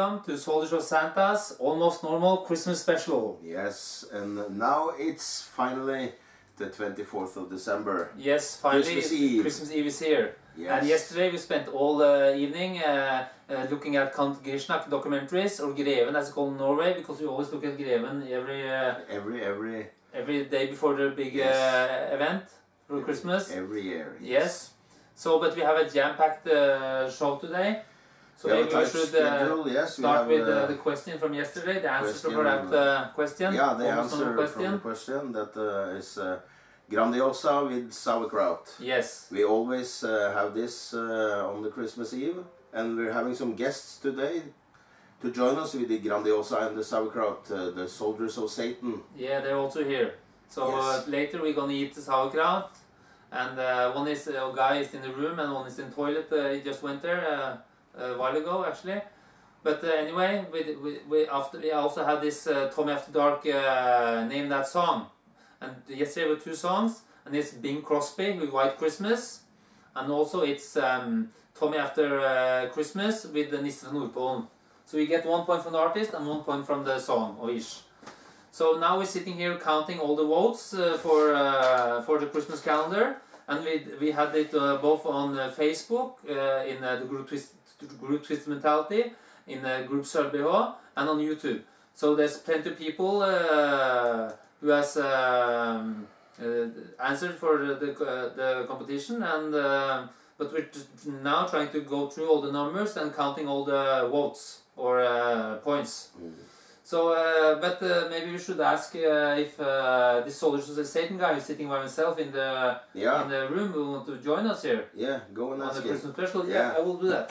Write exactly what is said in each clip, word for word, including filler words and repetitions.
welcome to Soldiers of Santa's Almost Normal Christmas Special. Yes, and now it's finally the twenty-fourth of December. Yes, finally Christmas Eve. Christmas Eve is here. Yes. And yesterday we spent all the evening uh, uh, looking at Count Grishnak documentaries, or Greven as it's called in Norway, because we always look at Greven every uh, every every every day before the big yes. uh, event for Christmas. Every year. Yes. yes. So, but we have a jam-packed uh, show today. So we maybe we should uh, yes, start we with uh, uh, the question from yesterday, the answer question, for that uh, question. Yeah, the Almost answer question. from the question that uh, is uh, Grandiosa with sauerkraut. Yes. We always uh, have this uh, on the Christmas Eve, and we're having some guests today to join us with the Grandiosa and the sauerkraut, uh, the soldiers of Satan. Yeah, they're also here. So yes. uh, later we're gonna eat the sauerkraut, and uh, one is a uh, guy is in the room and one is in the toilet. Uh, he just went there uh, a while ago actually. But uh, anyway, we, we, we after we also had this uh, Tommy After Dark uh, name that song, and yesterday were two songs, and it's Bing Crosby with White Christmas, and also it's um, Tommy After uh, Christmas with the Nisse fra Nordpolen. So we get one point from the artist and one point from the song or ish. So now we're sitting here counting all the votes uh, for uh, for the Christmas calendar, and we we had it uh, both on uh, Facebook uh, in uh, the group twist group twist mentality, in the group Sølvbh, and on YouTube. So there's plenty of people uh, who has um, uh, answered for the the, uh, the competition, and uh, but we're now trying to go through all the numbers and counting all the votes or uh, points. Mm. So, uh, but uh, maybe we should ask uh, if uh, this Soldiers of Satan guy is sitting by himself in the yeah. in the room will want to join us here. Yeah, go and on ask the him. Christmas special. Yeah. yeah, I will do that.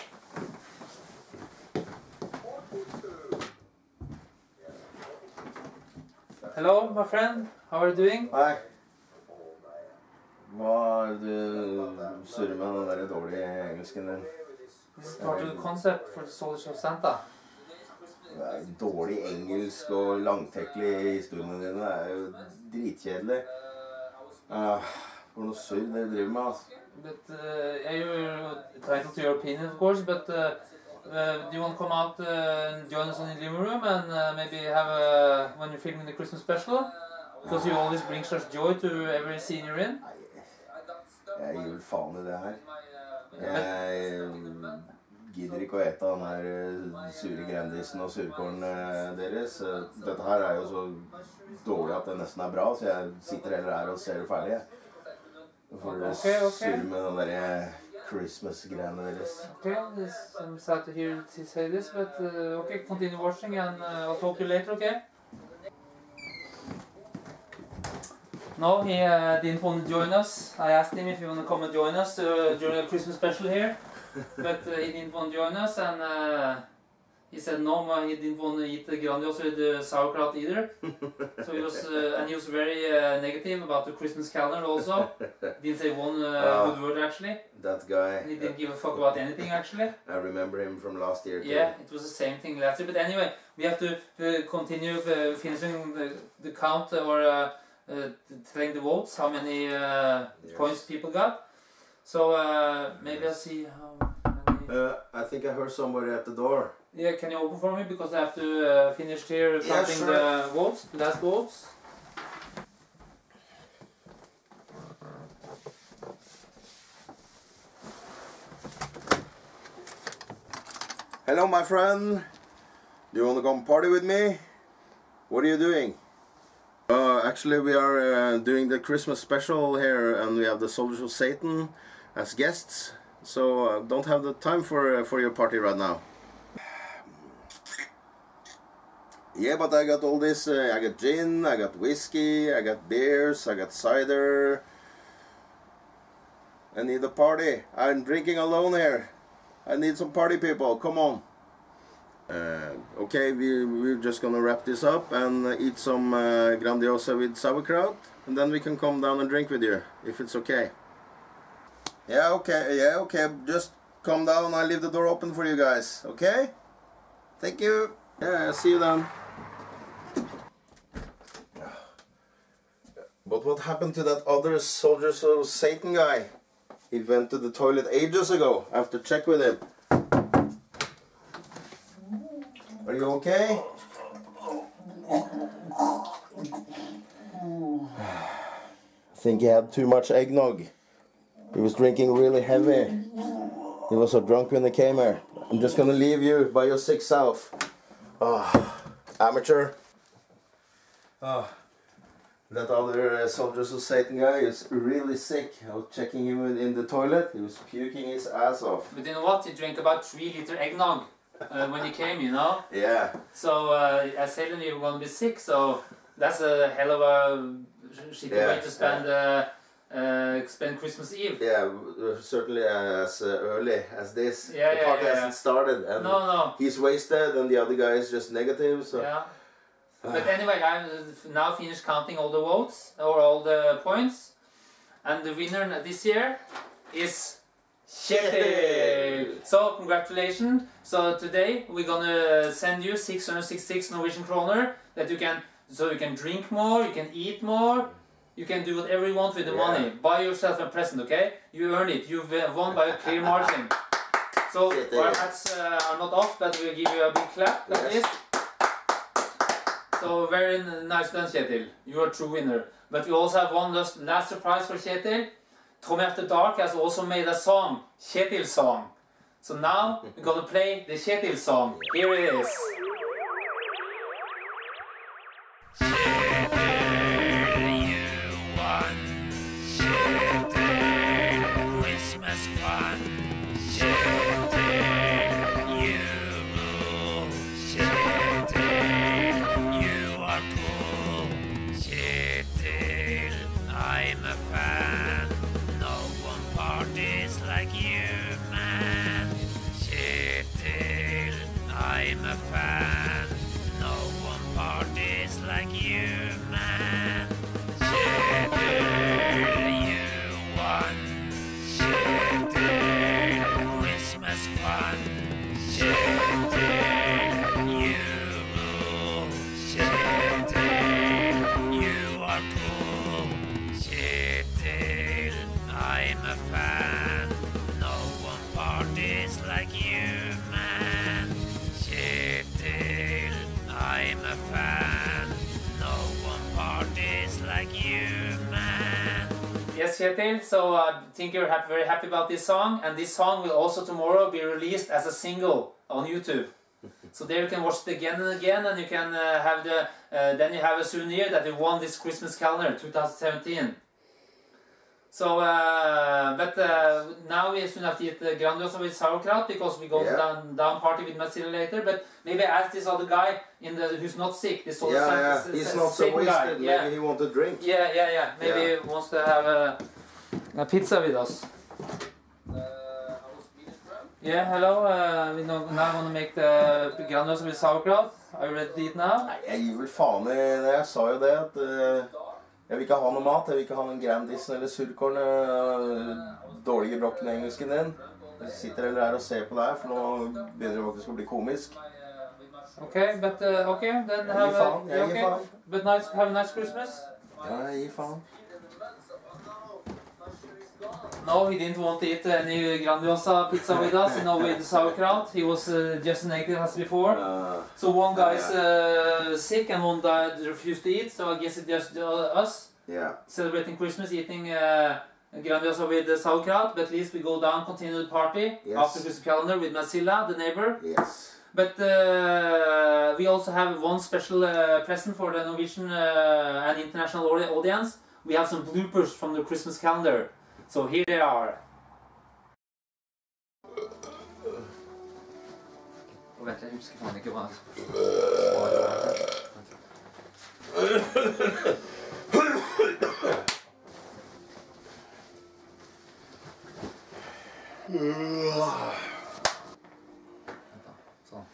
Hello, my friend. How are you doing? Hi. Hva er det du surrer med den der dårlige engelsken din? This is part of the concept for the Soldiers of Santa. Dårlig engelsk og langtekkelig i historiene dine, det er jo dritkjedelig. Uh, for noe surr dere driver med, altså. But uh, you're entitled to your opinion, of course, but uh, uh, do you want to come out uh, and join us in the living room and uh, maybe have a, when you're filming the Christmas special? Because you always bring such joy to every scene you're in. Jeg gir vel faen i det her. Jeg gidder ikke å ete den her sure grandisen og surkålen deres. Dette her er jo så dårlig at det nesten er bra, så jeg sitter heller her og ser det ferdig. For det okay, okay. surre med den der Christmas-greiene deres. Okay, this, I'm sad to hear you say this, but uh, okay, continue watching and uh, I'll talk to you later, okay? No, he uh, didn't want to join us. I asked him if he want to come and join us uh, during a Christmas special here, but uh, he didn't want to join us, and uh, he said no, he didn't want to eat the Grandiosa with the sauerkraut either. So he was, uh, and he was very uh, negative about the Christmas calendar also. Didn't say one uh, uh, good word actually. That guy. He didn't give a fuck about anything actually. I remember him from last year too. Yeah, it was the same thing last year. But anyway, we have to uh, continue uh, finishing the, the count or. Uh, Uh, telling the votes, how many uh, yes. points people got. So uh, maybe yes. I'll see how many... Uh, I think I heard somebody at the door. Yeah, can you open for me? Because I have to uh, finish here counting yeah, sure. the votes, the last votes. Hello my friend, do you want to come party with me? What are you doing? Uh, actually we are uh, doing the Christmas special here, and we have the Soldiers of Satan as guests, so uh, don't have the time for, uh, for your party right now. Yeah, but I got all this, uh, I got gin, I got whiskey, I got beers, I got cider. I need a party. I'm drinking alone here. I need some party people, come on. Uh, okay, we, we're just gonna wrap this up and uh, eat some uh, Grandiosa with sauerkraut, and then we can come down and drink with you, if it's okay. Yeah, okay, yeah, okay, just come down, I'll leave the door open for you guys, okay? Thank you. Yeah, I'll see you then. But what happened to that other Soldiers of Satan guy? He went to the toilet ages ago. I have to check with him. Are you okay? I think he had too much eggnog. He was drinking really heavy. He was so drunk when he came here. I'm just gonna leave you by your sick self. Oh, amateur. Oh, that other uh, Soldiers of Satan guy is really sick. I was checking him in, in the toilet. He was puking his ass off. But you know what? He drank about three liter eggnog uh, when he came, you know? Yeah. So uh, I said you were gonna be sick, so that's a hell of a shitty Yeah, way to spend uh, uh, spend Christmas Eve. Yeah, certainly as uh, early as this. Yeah, the yeah, party yeah, hasn't yeah. started, and No, no. he's wasted, and the other guy is just negative. So. Yeah. But anyway, I now finished counting all the votes or all the points, and the winner this year is Kjetil. So congratulations. So today we're gonna send you six hundred sixty-six Norwegian kroner that you can, so you can drink more, you can eat more, you can do whatever you want with the Yeah. money. Buy yourself a present, okay? You earn it. You've won by a clear margin. So our hats uh, are not off, but we'll give you a big clap like Yes. this. So very nice done, Kjetil. You are a true winner. But we also have one last, last surprise for Kjetil. Tommy After Dark has also made a song, Kjetil song. So now we're gonna play the Kjetil song. Here it is. Kjetil, you won. Kjetil, Christmas fun. Kjetil, you rule. Kjetil, you are cool. Kjetil, I'm a fan. No one parties like you, man. Kjetil, I'm a fan. No one parties like you, man. Kjetil, you won. Kjetil, Christmas fun. Kjetil, you rule. Kjetil, you are cool. Kjetil, I'm a fan. No one parties like you, man. Kjetil, I'm a fan. No one parties like you, man. Yes, Kjetil, so I think you're happy, very happy about this song, and this song will also tomorrow be released as a single on YouTube. So there you can watch it again and again, and you can uh, have the, uh, then you have a souvenir that you won this Christmas calendar twenty seventeen. So, uh, but uh, now we soon have to eat uh, Grandiosa with sauerkraut because we go Yeah. down down party with Matilda later. But maybe ask this other guy in the who's not sick. This other Yeah, sa- yeah. s- He's s- not so Satan guy. wasted. Yeah. Maybe he want to drink. Yeah, yeah, yeah. Maybe Yeah. he wants to have a, a pizza with us. Yeah, hello. Uh, we know, now want to make the Grandiosa with sauerkraut. Are you ready to eat now? Nei, jeg gir vel faen i det. Jeg sa jo det at uh, jeg vil ikke ha noe mat. Jeg vil ikke ha noen Grandisen eller surkorn. Uh, dårlige brokken i engelsken din. Jeg sitter heller her og ser på deg, for nå begynner det faktisk å bli komisk. Okay, but uh, okay, then Jeg have gir a, faen. Jeg gir okay. faen. But nice, have a nice Christmas. Ja, jeg gir faen. No, he didn't want to eat any Grandiosa pizza with us, you know, with sauerkraut. He was uh, just negative as before. Uh, So one guy is uh, sick and one guy refused to eat, so I guess it's just uh, us yeah. celebrating Christmas, eating uh, Grandiosa with uh, sauerkraut. But at least we go down, continue the party Yes. after Christmas calendar with Marcilla, the neighbor. Yes. But uh, we also have one special uh, present for the Norwegian uh, and international audi- audience. We have some bloopers from the Christmas calendar. So here they are. Oh, vent, jeg husker faen ikke hva Sånn.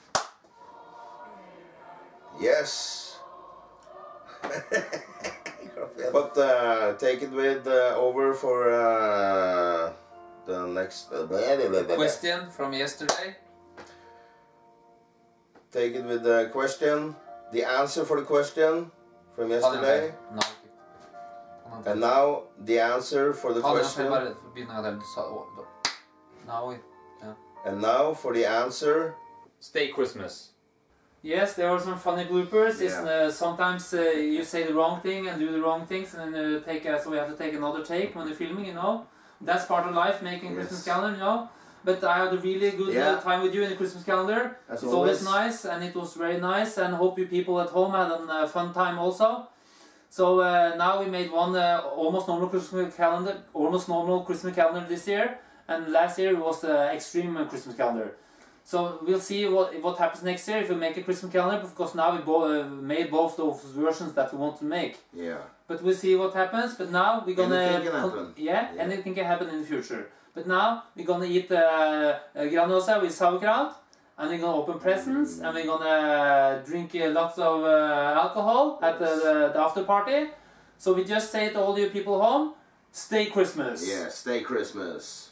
Yes. But uh, take it with uh, over for uh, the next Question from yesterday. Take it with the question, the answer for the question from yesterday, No. and now the answer for the question, Now we and now for the answer, Stay Christmas. Yes, there were some funny bloopers. Yeah. It's, uh, sometimes uh, you say the wrong thing and do the wrong things, and then uh, take uh, so we have to take another take when you're filming. You know, that's part of life, making Yes. Christmas calendar. You know, but I had a really good Yeah. uh, time with you in the Christmas calendar. As it's always. always nice, and it was very nice. And hope you people at home had a uh, fun time also. So uh, now we made one uh, almost normal Christmas calendar, almost normal Christmas calendar this year, and last year it was the extreme uh, Christmas calendar. So we'll see what what happens next year if we make a Christmas calendar, because now we bo uh, made both those versions that we want to make. Yeah. But we'll see what happens. But now we're gonna Anything can happen. Yeah, Yeah. anything can happen in the future. But now we're gonna eat uh, uh, granosa with sauerkraut, and we're gonna open presents, Mm. and we're gonna drink uh, lots of uh, alcohol at the, the, the after party. So we just say to all you people home, stay Christmas. Yeah, stay Christmas.